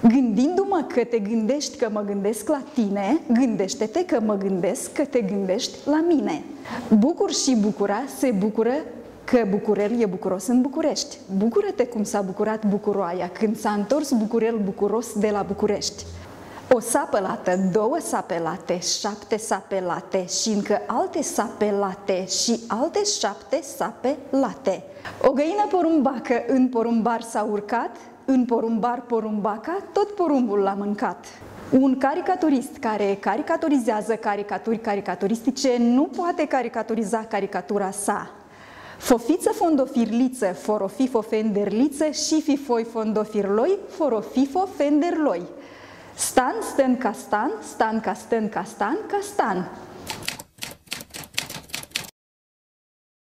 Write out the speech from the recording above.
Gândindu-mă că te gândești că mă gândesc la tine, gândește-te că mă gândesc că te gândești la mine. Bucur și bucura se bucură că Bucurel e bucuros în București. Bucură-te cum s-a bucurat Bucuroaia când s-a întors Bucurel bucuros de la București. O sapă lată, 2 sape late, 7 sape late și încă alte sape late și alte 7 sape late. O găină porumbacă în porumbar s-a urcat, în porumbar porumbaca, tot porumbul l-a mâncat. Un caricaturist care caricaturizează caricaturi caricaturistice nu poate caricaturiza caricatura sa. Fofiță fondofirliță, forofifo fenderliță și fifoi fondofirloi, forofifo fenderloi. Stan, stân, castan, stan, ca stân, castan, castan.